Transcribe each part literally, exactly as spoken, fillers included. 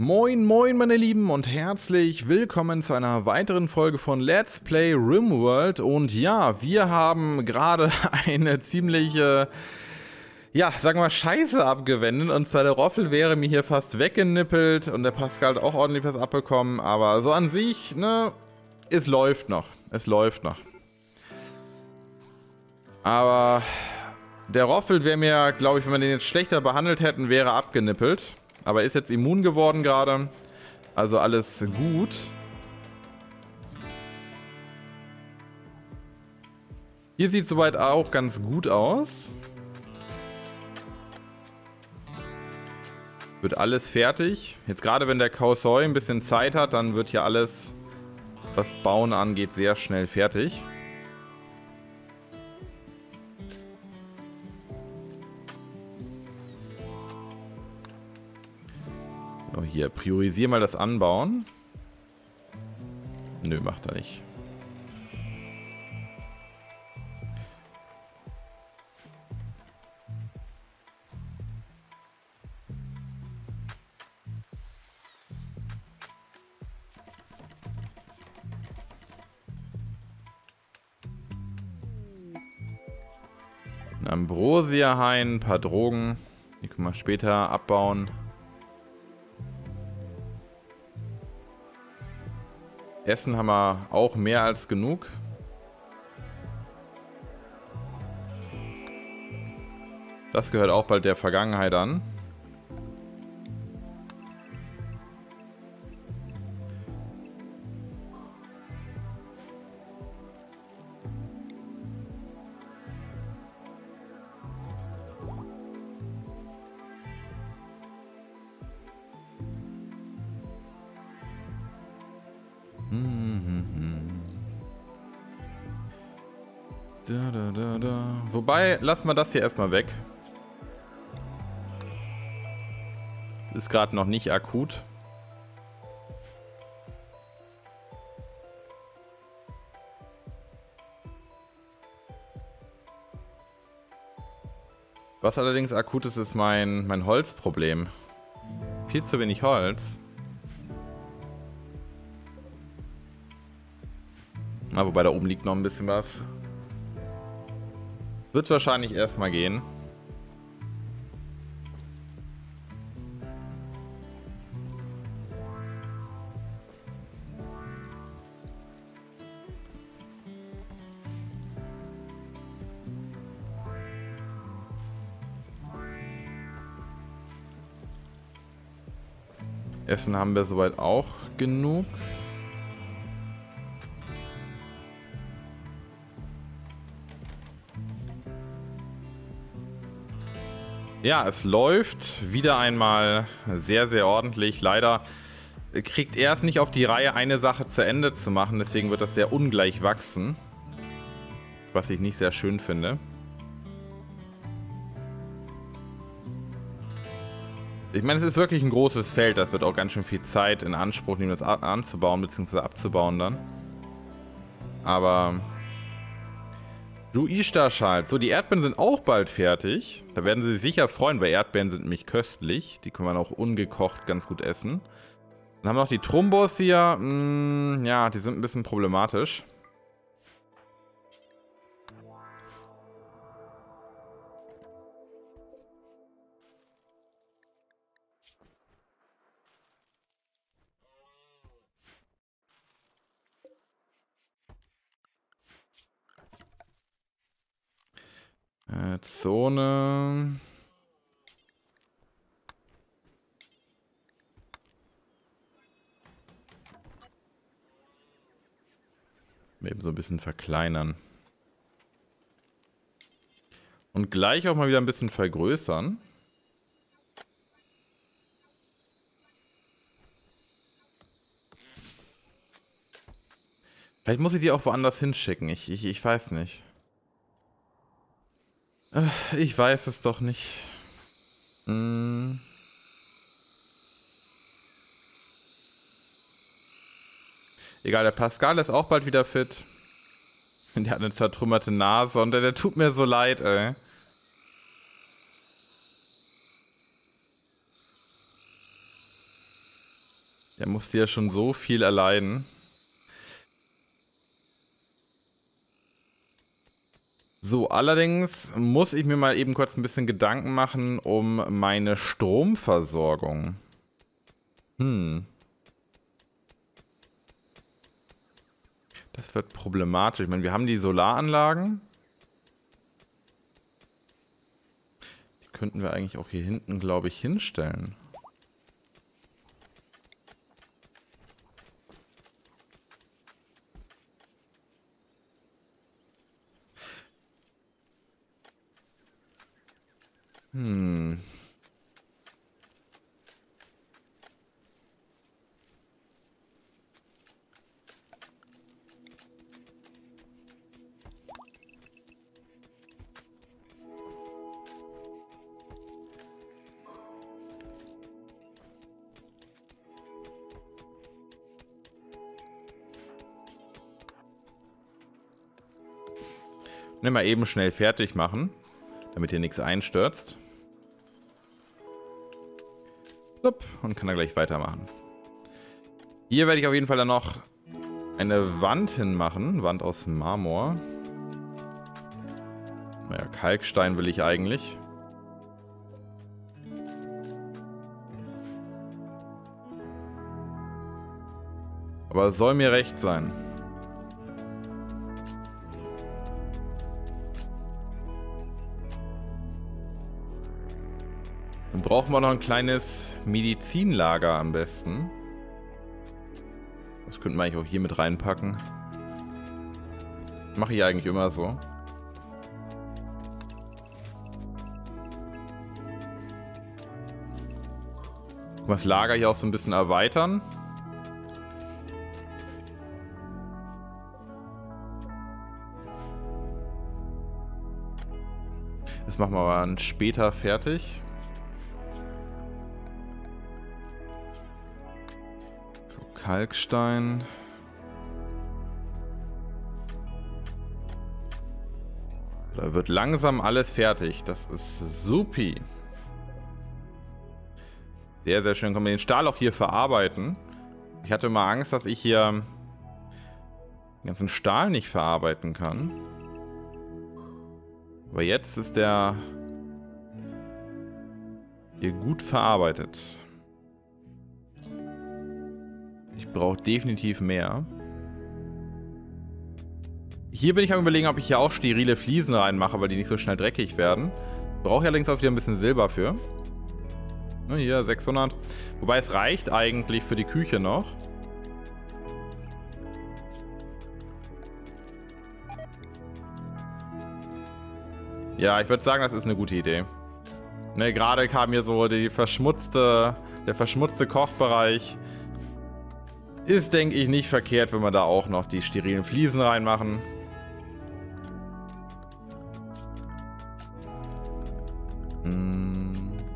Moin moin meine Lieben und herzlich willkommen zu einer weiteren Folge von Let's Play RimWorld. Und ja, wir haben gerade eine ziemliche, ja, sagen wir mal, Scheiße abgewendet. Und zwar der Roffel wäre mir hier fast weggenippelt und der Pascal hat auch ordentlich was abbekommen. Aber so an sich, ne, es läuft noch. Es läuft noch. Aber der Roffel wäre mir, glaube ich, wenn wir den jetzt schlechter behandelt hätten, wäre abgenippelt. Aber ist jetzt immun geworden gerade. Also alles gut. Hier sieht soweit auch ganz gut aus. Wird alles fertig. Jetzt gerade wenn der Kausoi ein bisschen Zeit hat, dann wird hier alles, was Bauen angeht, sehr schnell fertig. So, hier, priorisiere mal das Anbauen. Nö, macht er nicht. Ein Ambrosia-Hain, ein paar Drogen. Die können wir später abbauen. Essen haben wir auch mehr als genug. Das gehört auch bald der Vergangenheit an. Da, da, da, da. Wobei, lassen wir das hier erstmal weg. Es ist gerade noch nicht akut. Was allerdings akut ist, ist mein, mein Holzproblem. Viel zu wenig Holz. Na, wobei da oben liegt noch ein bisschen was. Wird wahrscheinlich erstmal gehen. Essen haben wir soweit auch genug. Ja, es läuft wieder einmal sehr, sehr ordentlich. Leider kriegt er es nicht auf die Reihe, eine Sache zu Ende zu machen. Deswegen wird das sehr ungleich wachsen. Was ich nicht sehr schön finde. Ich meine, es ist wirklich ein großes Feld. Das wird auch ganz schön viel Zeit in Anspruch nehmen, das anzubauen bzw. abzubauen dann. Aber... Du Ishtar-Schal. So, die Erdbeeren sind auch bald fertig. Da werden sie sich sicher freuen, weil Erdbeeren sind nämlich köstlich. Die kann man auch ungekocht ganz gut essen. Dann haben wir noch die Trumbos hier. Hm, ja, die sind ein bisschen problematisch. Äh, Zone. Eben so ein bisschen verkleinern. Und gleich auch mal wieder ein bisschen vergrößern. Vielleicht muss ich die auch woanders hinschicken. Ich, ich, ich weiß nicht. Ich weiß es doch nicht. Hm. Egal, der Pascal ist auch bald wieder fit. Der hat eine zertrümmerte Nase und der, der tut mir so leid, ey. Der musste ja schon so viel erleiden. So, allerdings muss ich mir mal eben kurz ein bisschen Gedanken machen um meine Stromversorgung. Hm. Das wird problematisch. Ich meine, wir haben die Solaranlagen. Die könnten wir eigentlich auch hier hinten, glaube ich, hinstellen. Hm. Nimm mal eben schnell fertig machen, damit hier nichts einstürzt. Und kann dann gleich weitermachen. Hier werde ich auf jeden Fall dann noch eine Wand hinmachen. Wand aus Marmor. Naja, Kalkstein will ich eigentlich. Aber es soll mir recht sein. Dann brauchen wir noch ein kleines Medizinlager am besten. Das könnten wir eigentlich auch hier mit reinpacken. Mache ich eigentlich immer so. Das Lager hier auch so ein bisschen erweitern. Das machen wir dann später fertig. Kalkstein. Da wird langsam alles fertig. Das ist supi. Sehr, sehr schön. Können wir den Stahl auch hier verarbeiten. Ich hatte mal Angst, dass ich hier den ganzen Stahl nicht verarbeiten kann. Aber jetzt ist der hier gut verarbeitet. Ich brauche definitiv mehr. Hier bin ich am Überlegen, ob ich hier auch sterile Fliesen reinmache, weil die nicht so schnell dreckig werden. Brauche ich allerdings auch wieder ein bisschen Silber für. Hier, sechshundert. Wobei es reicht eigentlich für die Küche noch. Ja, ich würde sagen, das ist eine gute Idee. Ne, gerade kam hier so die verschmutzte, der verschmutzte Kochbereich. Ist, denke ich, nicht verkehrt, wenn wir da auch noch die sterilen Fliesen reinmachen. Hm.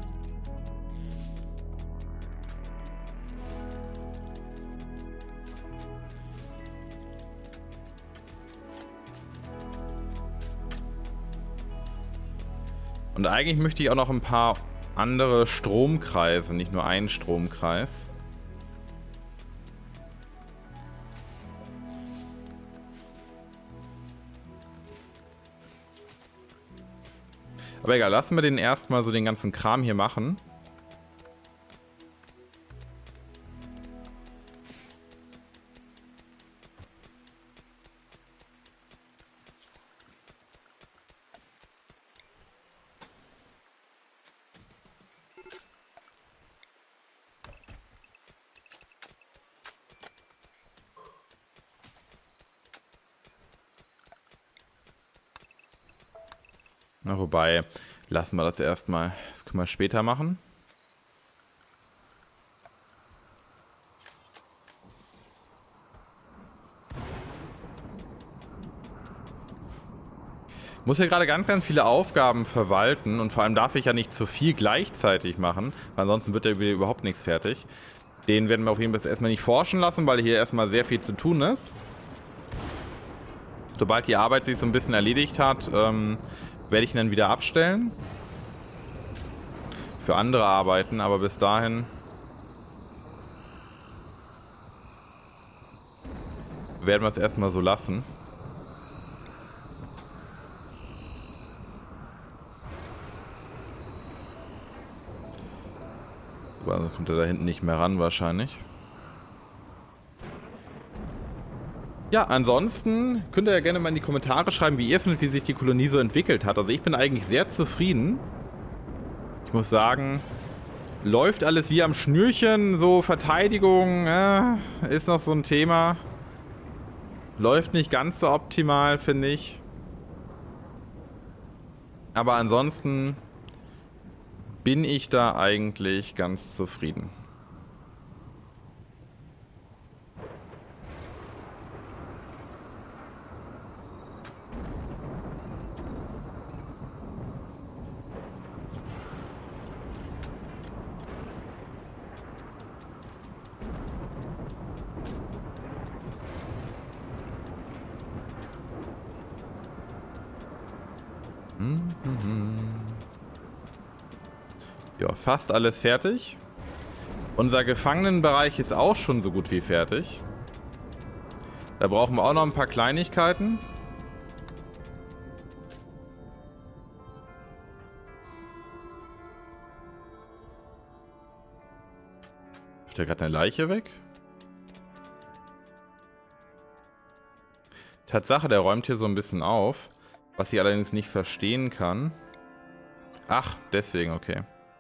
Und eigentlich möchte ich auch noch ein paar andere Stromkreise, nicht nur einen Stromkreis. Aber egal, lassen wir den erstmal so den ganzen Kram hier machen. Na, wobei, lassen wir das erstmal. Das können wir später machen. Ich muss ja gerade ganz, ganz viele Aufgaben verwalten und vor allem darf ich ja nicht zu viel gleichzeitig machen, weil ansonsten wird ja wieder überhaupt nichts fertig. Den werden wir auf jeden Fall erstmal nicht forschen lassen, weil hier erstmal sehr viel zu tun ist. Sobald die Arbeit sich so ein bisschen erledigt hat, ähm, werde ich ihn dann wieder abstellen. Für andere Arbeiten, aber bis dahin werden wir es erstmal so lassen. Also kommt er da hinten nicht mehr ran wahrscheinlich. Ja, ansonsten könnt ihr ja gerne mal in die Kommentare schreiben, wie ihr findet, wie sich die Kolonie so entwickelt hat. Also ich bin eigentlich sehr zufrieden. Ich muss sagen, läuft alles wie am Schnürchen. So Verteidigung äh, ist noch so ein Thema. Läuft nicht ganz so optimal, finde ich. Aber ansonsten bin ich da eigentlich ganz zufrieden. Ja, fast alles fertig. Unser Gefangenenbereich ist auch schon so gut wie fertig. Da brauchen wir auch noch ein paar Kleinigkeiten. Ist da gerade eine Leiche weg? Tatsache, der räumt hier so ein bisschen auf. Was ich allerdings nicht verstehen kann. Ach, deswegen, okay.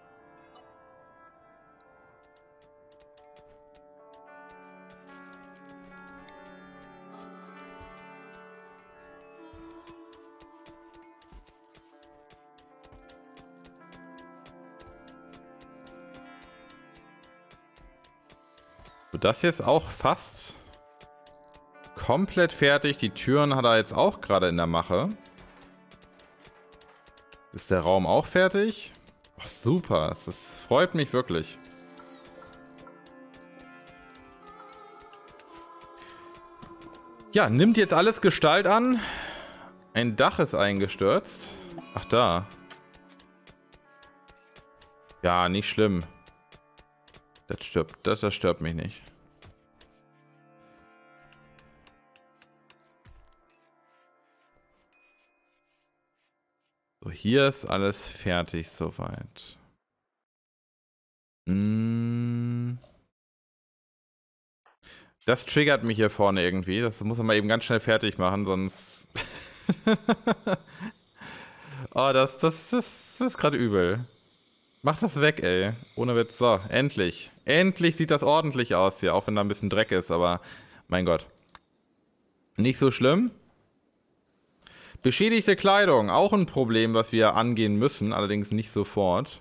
So, das hier ist auch fast komplett fertig. Die Türen hat er jetzt auch gerade in der Mache. Ist der Raum auch fertig? Ach, super, das freut mich wirklich. Ja, nimmt jetzt alles Gestalt an. Ein Dach ist eingestürzt. Ach, da. Ja, nicht schlimm. Das stirbt, das, das stört mich nicht. So, hier ist alles fertig soweit. Hm. Das triggert mich hier vorne irgendwie. Das muss man mal eben ganz schnell fertig machen, sonst... Oh, das, das, das, das ist gerade übel. Mach das weg, ey. Ohne Witz. So, endlich. Endlich sieht das ordentlich aus hier, auch wenn da ein bisschen Dreck ist, aber mein Gott. Nicht so schlimm. Beschädigte Kleidung, auch ein Problem, was wir angehen müssen, allerdings nicht sofort.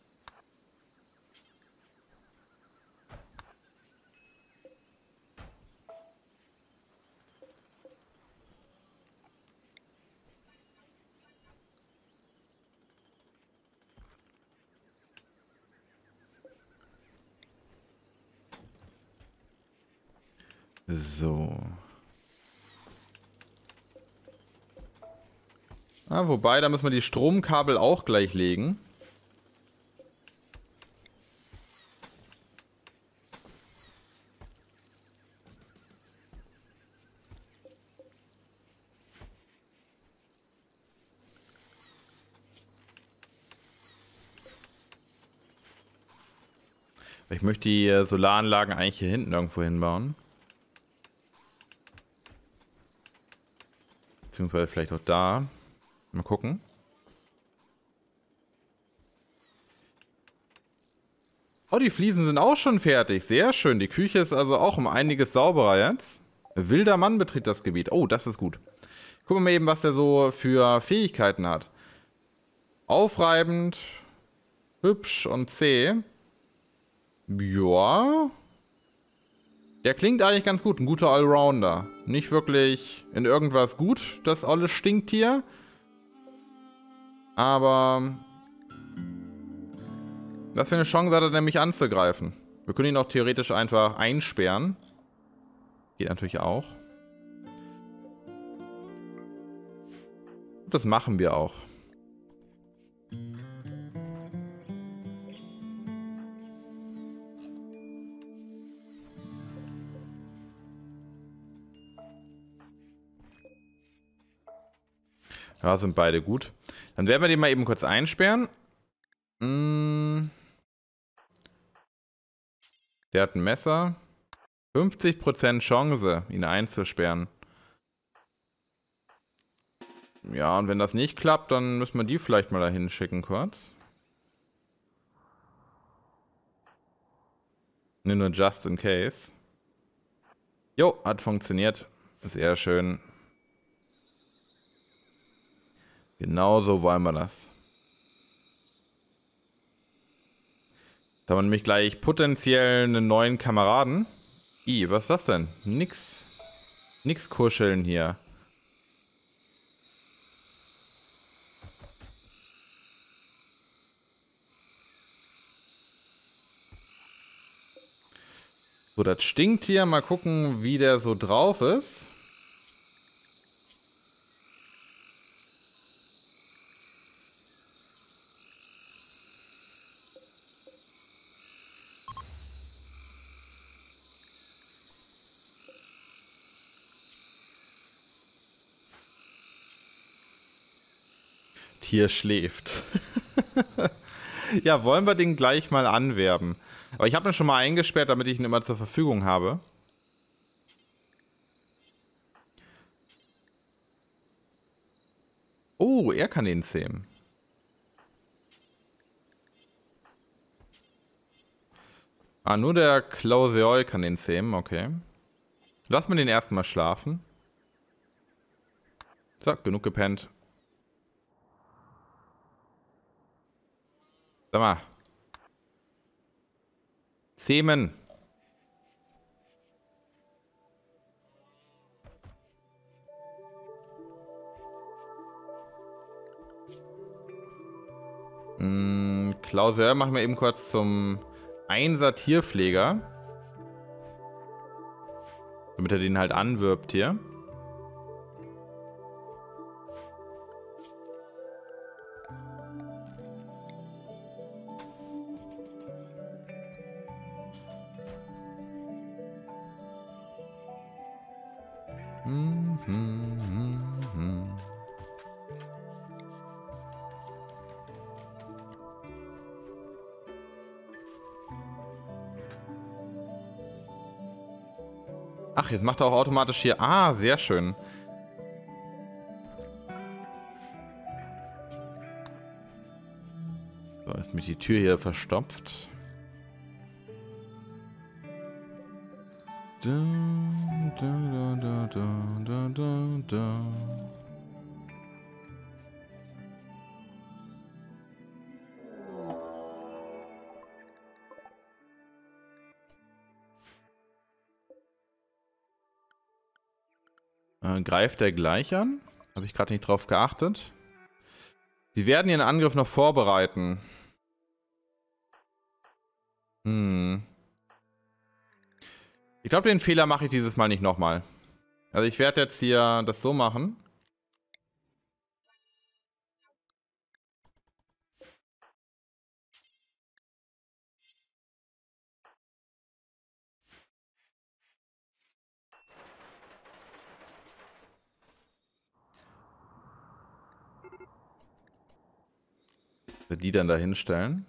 So. Ah, wobei, da müssen wir die Stromkabel auch gleich legen. Ich möchte die Solaranlagen eigentlich hier hinten irgendwo hinbauen. Beziehungsweise vielleicht auch da. Mal gucken. Oh, die Fliesen sind auch schon fertig. Sehr schön. Die Küche ist also auch um einiges sauberer jetzt. Wilder Mann betritt das Gebiet. Oh, das ist gut. Gucken wir mal eben, was der so für Fähigkeiten hat. Aufreibend, hübsch und zäh. Ja. Der klingt eigentlich ganz gut. Ein guter Allrounder. Nicht wirklich in irgendwas gut, das alles stinkt hier. Aber was für eine Chance hat er denn, mich anzugreifen? Wir können ihn auch theoretisch einfach einsperren. Geht natürlich auch. Das machen wir auch. Ja, sind beide gut. Dann werden wir den mal eben kurz einsperren. Hm. Der hat ein Messer. fünfzig Prozent Chance, ihn einzusperren. Ja, und wenn das nicht klappt, dann müssen wir die vielleicht mal dahin schicken kurz. Ne, nur just in case. Jo, hat funktioniert. Sehr schön. Genau so wollen wir das. Jetzt haben wir nämlich gleich potenziell einen neuen Kameraden. I, was ist das denn? Nix. Nix kuscheln hier. So, das stinkt hier. Mal gucken, wie der so drauf ist. Tier schläft. Ja, wollen wir den gleich mal anwerben. Aber ich habe ihn schon mal eingesperrt, damit ich ihn immer zur Verfügung habe. Oh, er kann den zähmen. Ah, nur der Klauseol kann den zähmen, okay. Lass mal den erstmal schlafen. So, genug gepennt. Sag mal. Zähmen. Hm, Klauseol machen wir eben kurz zum Einser Tierpfleger. Damit er den halt anwirbt hier. Hm, hm, hm, hm. Ach, jetzt macht er auch automatisch hier... Ah, sehr schön. So, ist mich die Tür hier verstopft. Da, da, da, da, da, da, da. Äh, greift er gleich an? Habe ich gerade nicht drauf geachtet. Sie werden ihren Angriff noch vorbereiten. Hm. Ich glaube, den Fehler mache ich dieses Mal nicht nochmal. Also ich werde jetzt hier das so machen. Die dann da hinstellen.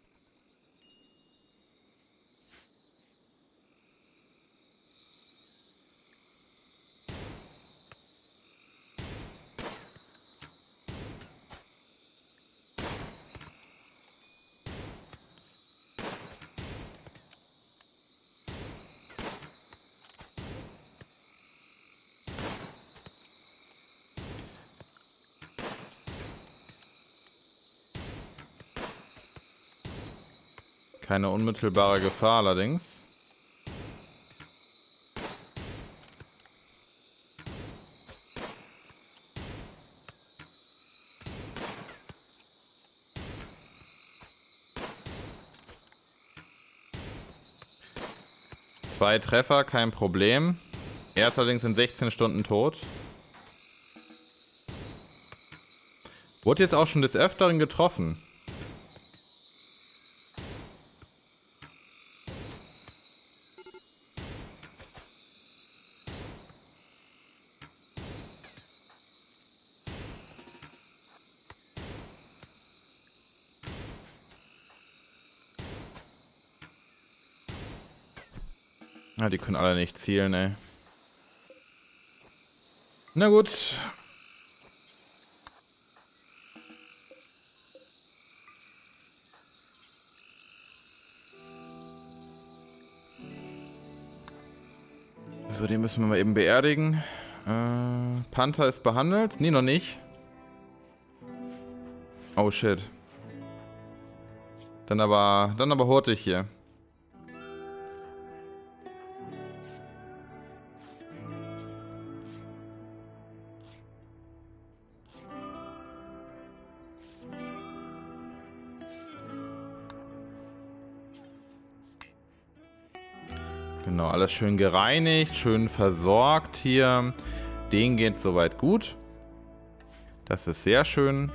Keine unmittelbare Gefahr allerdings. Zwei Treffer, kein Problem. Er ist allerdings in sechzehn Stunden tot. Wurde jetzt auch schon des Öfteren getroffen. Ja, die können alle nicht zielen, ey. Na gut. So, den müssen wir mal eben beerdigen. Äh, Panther ist behandelt. Nee, noch nicht. Oh shit. Dann aber, dann aber hurtig hier. Genau, alles schön gereinigt, schön versorgt hier. Den geht soweit gut. Das ist sehr schön.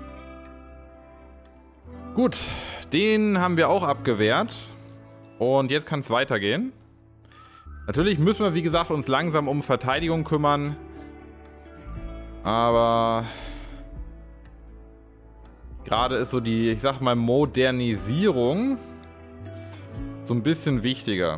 Gut, den haben wir auch abgewehrt. Und jetzt kann es weitergehen. Natürlich müssen wir, wie gesagt, uns langsam um Verteidigung kümmern. Aber gerade ist so die, ich sag mal, Modernisierung so ein bisschen wichtiger.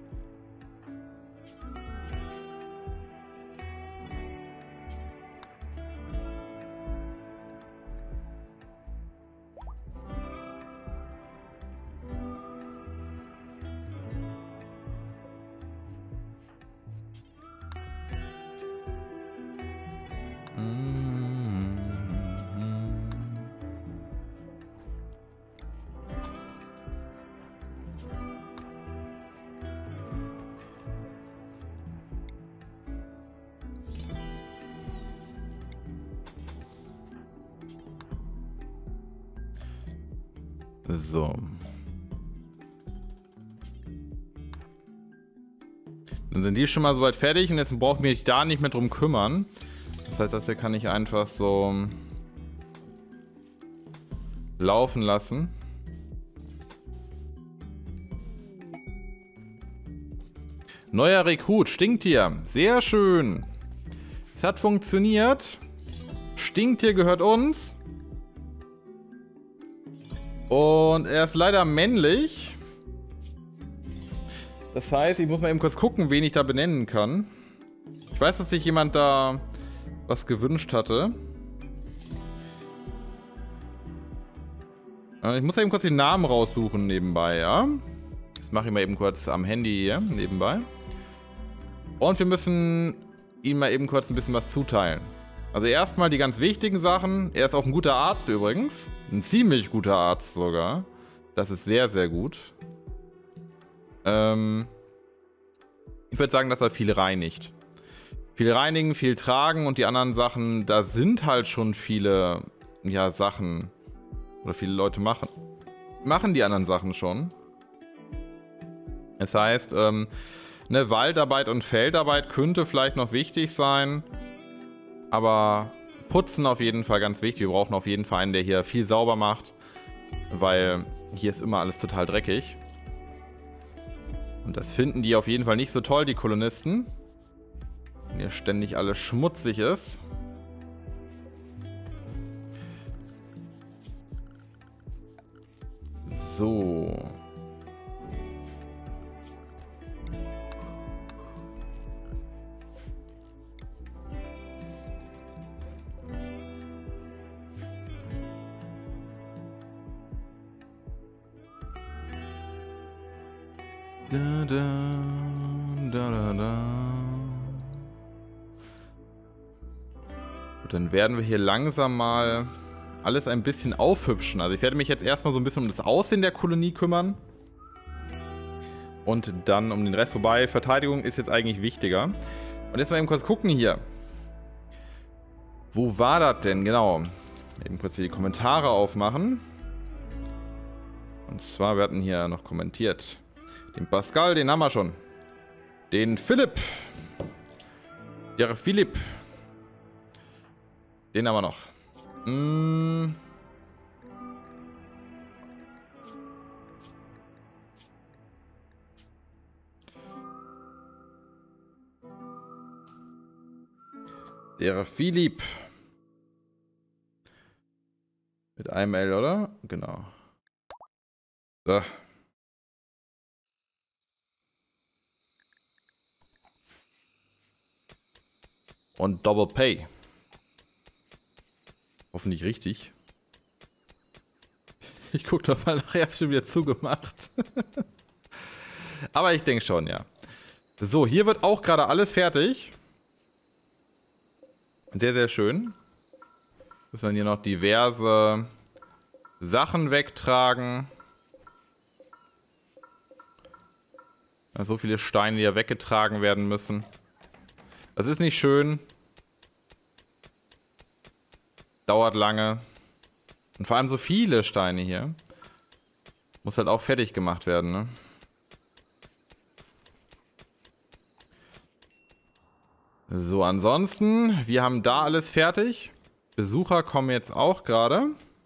So. Dann sind die schon mal soweit fertig und jetzt brauche ich mich da nicht mehr drum kümmern. Das heißt, das hier kann ich einfach so laufen lassen. Neuer Rekrut, Stinktier. Sehr schön. Es hat funktioniert. Stinktier gehört uns. Und er ist leider männlich. Das heißt, ich muss mal eben kurz gucken, wen ich da benennen kann. Ich weiß, dass sich jemand da was gewünscht hatte. Ich muss eben kurz den Namen raussuchen nebenbei, ja? Das mache ich mal eben kurz am Handy hier nebenbei. Und wir müssen ihm mal eben kurz ein bisschen was zuteilen. Also erstmal die ganz wichtigen Sachen. Er ist auch ein guter Arzt übrigens. Ein ziemlich guter Arzt sogar. Das ist sehr, sehr gut. Ähm ich würde sagen, dass er viel reinigt. Viel reinigen, viel tragen und die anderen Sachen, da sind halt schon viele, ja, Sachen. Oder viele Leute machen. Machen die anderen Sachen schon. Das heißt, ähm, ne, Waldarbeit und Feldarbeit könnte vielleicht noch wichtig sein. Aber putzen auf jeden Fall ganz wichtig. Wir brauchen auf jeden Fall einen, der hier viel sauber macht. Weil hier ist immer alles total dreckig. Und das finden die auf jeden Fall nicht so toll, die Kolonisten. Wenn hier ständig alles schmutzig ist. So. Da, da, da, da, da. Gut, dann werden wir hier langsam mal alles ein bisschen aufhübschen. Also ich werde mich jetzt erstmal so ein bisschen um das Aussehen der Kolonie kümmern. Und dann um den Rest vorbei. Verteidigung ist jetzt eigentlich wichtiger. Und jetzt mal eben kurz gucken hier. Wo war das denn? Genau. Eben kurz hier die Kommentare aufmachen. Und zwar, wir hatten hier noch kommentiert. Den Pascal, den haben wir schon. Den Philipp. Der Philipp. Den haben wir noch. Hm. Der Philipp. Mit einem L, oder? Genau. So. Und Double Pay. Hoffentlich richtig. Ich gucke doch mal nachher, hab's schon wieder zugemacht. Aber ich denke schon, ja. So, hier wird auch gerade alles fertig. Sehr, sehr schön. Müssen wir hier noch diverse Sachen wegtragen. Ja, so viele Steine, die ja weggetragen werden müssen. Das ist nicht schön. Dauert lange. Und vor allem so viele Steine hier. Muss halt auch fertig gemacht werden, ne? So, ansonsten, wir haben da alles fertig. Besucher kommen jetzt auch gerade.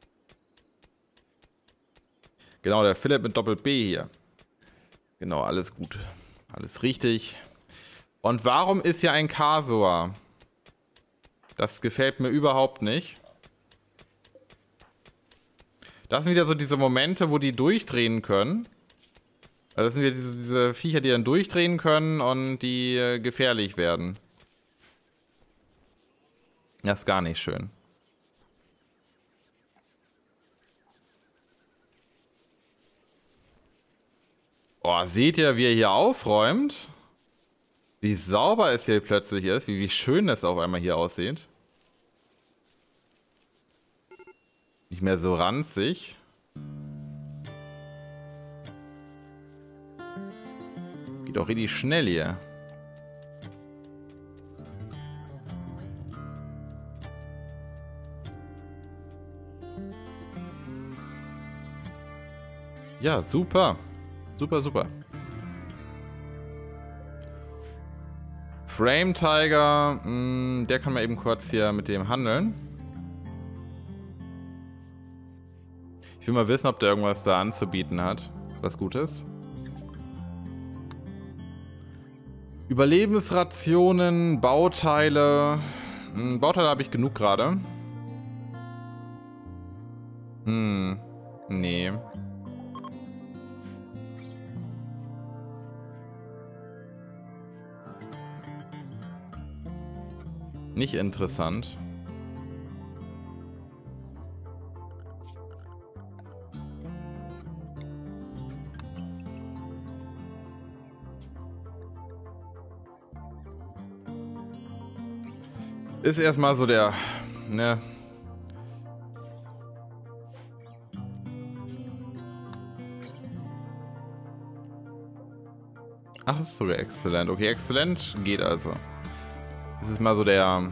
Genau, der Philipp mit Doppel-B hier. Genau, alles gut. Alles richtig. Und warum ist hier ein Kasor? Das gefällt mir überhaupt nicht. Das sind wieder so diese Momente, wo die durchdrehen können. Das sind wieder diese, diese Viecher, die dann durchdrehen können und die äh, gefährlich werden. Das ist gar nicht schön. Oh, seht ihr, wie er hier aufräumt? Wie sauber es hier plötzlich ist, wie, wie schön es auf einmal hier aussieht. Nicht mehr so ranzig. Geht auch richtig schnell hier. Ja, super. Super, super. Frame Tiger, mh, der kann mal eben kurz hier mit dem handeln. Ich will mal wissen, ob der irgendwas da anzubieten hat. Was Gutes. Überlebensrationen, Bauteile. Hm, Bauteile habe ich genug gerade. Hm, nee. Nicht interessant. Ist erstmal so der, ne? Ach, ist sogar exzellent. Okay, exzellent geht also. Das ist mal so der...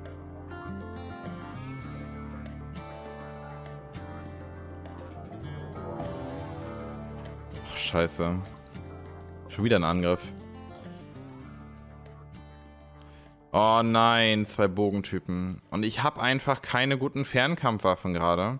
Ach, scheiße. Schon wieder ein Angriff. Oh nein, zwei Bogentypen. Und ich habe einfach keine guten Fernkampfwaffen gerade.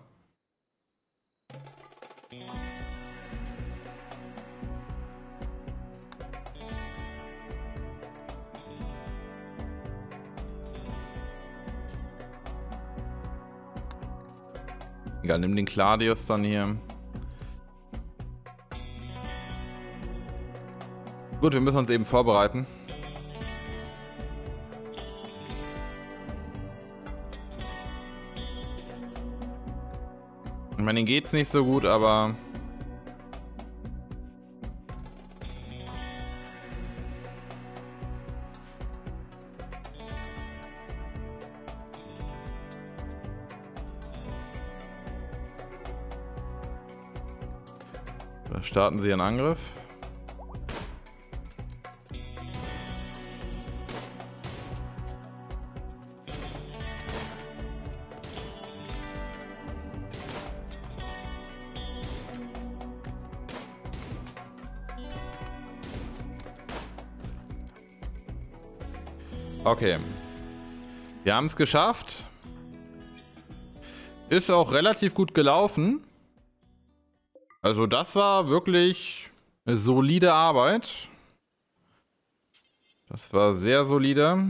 Egal, nimm den Gladius dann hier. Gut, wir müssen uns eben vorbereiten. Ich meine, denen geht's nicht so gut, aber... Da starten sie ihren Angriff. Okay. Wir haben es geschafft. Ist auch relativ gut gelaufen. Also das war wirklich eine solide Arbeit. Das war sehr solide.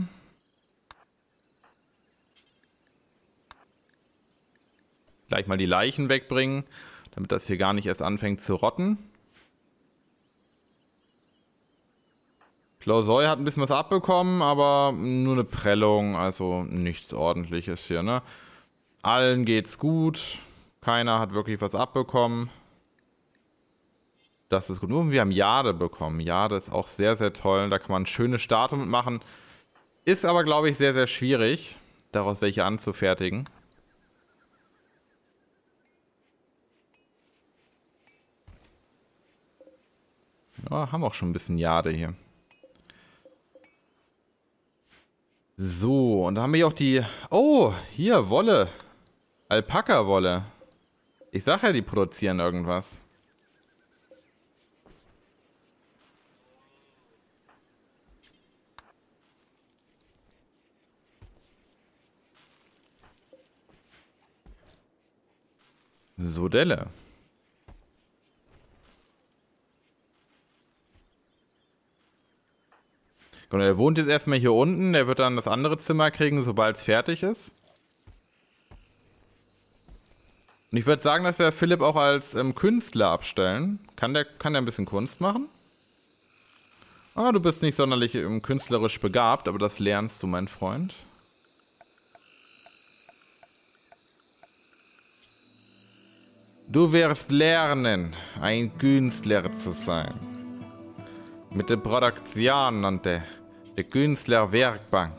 Gleich mal die Leichen wegbringen, damit das hier gar nicht erst anfängt zu rotten. Klausoi hat ein bisschen was abbekommen, aber nur eine Prellung, also nichts Ordentliches hier, ne? Allen geht's gut. Keiner hat wirklich was abbekommen. Das ist gut. Nur wir haben Jade bekommen. Jade ist auch sehr, sehr toll. Da kann man schöne Statuen mitmachen. Ist aber, glaube ich, sehr, sehr schwierig, daraus welche anzufertigen. Ja, haben auch schon ein bisschen Jade hier. So, und da haben wir hier auch die... Oh, hier, Wolle. Alpaka-Wolle. Ich sag ja, die produzieren irgendwas. Sodelle. Und er wohnt jetzt erstmal hier unten. Der wird dann das andere Zimmer kriegen, sobald es fertig ist. Und ich würde sagen, dass wir Philipp auch als ähm, Künstler abstellen. Kann der, kann der ein bisschen Kunst machen? Ah, du bist nicht sonderlich ähm, künstlerisch begabt, aber das lernst du, mein Freund. Du wirst lernen, ein Künstler zu sein. Mit der Produktion und der, der Künstlerwerkbank.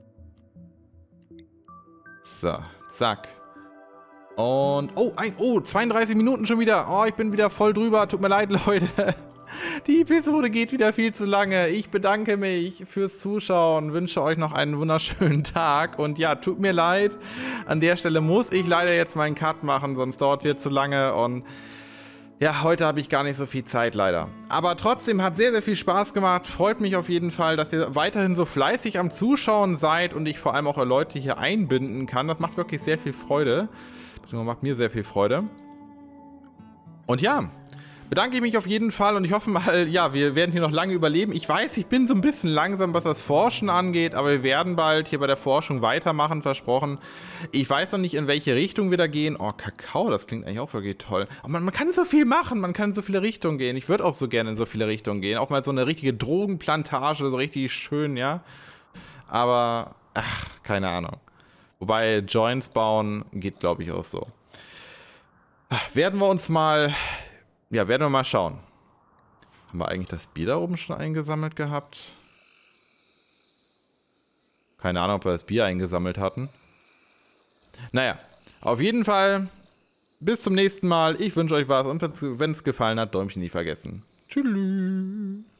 So, zack. Und, oh, ein, oh, zweiunddreißig Minuten schon wieder. Oh, ich bin wieder voll drüber. Tut mir leid, Leute. Die Episode geht wieder viel zu lange. Ich bedanke mich fürs Zuschauen, wünsche euch noch einen wunderschönen Tag. Und ja, tut mir leid. An der Stelle muss ich leider jetzt meinen Cut machen, sonst dauert es zu lange. Und ja, heute habe ich gar nicht so viel Zeit, leider. Aber trotzdem hat sehr, sehr viel Spaß gemacht. Freut mich auf jeden Fall, dass ihr weiterhin so fleißig am Zuschauen seid und ich vor allem auch Leute hier einbinden kann. Das macht wirklich sehr viel Freude. Das macht mir sehr viel Freude. Und ja, bedanke ich mich auf jeden Fall und ich hoffe mal, ja, wir werden hier noch lange überleben. Ich weiß, ich bin so ein bisschen langsam, was das Forschen angeht, aber wir werden bald hier bei der Forschung weitermachen, versprochen. Ich weiß noch nicht, in welche Richtung wir da gehen. Oh, Kakao, das klingt eigentlich auch wirklich toll. Oh, man, man kann so viel machen, man kann in so viele Richtungen gehen. Ich würde auch so gerne in so viele Richtungen gehen. Auch mal so eine richtige Drogenplantage, so richtig schön, ja. Aber, ach, keine Ahnung. Wobei Joints bauen geht, glaube ich, auch so. Ach, werden wir uns mal... Ja, werden wir mal schauen. Haben wir eigentlich das Bier da oben schon eingesammelt gehabt? Keine Ahnung, ob wir das Bier eingesammelt hatten. Naja, auf jeden Fall. Bis zum nächsten Mal. Ich wünsche euch was und wenn es gefallen hat, Däumchen nie vergessen. Tschüss.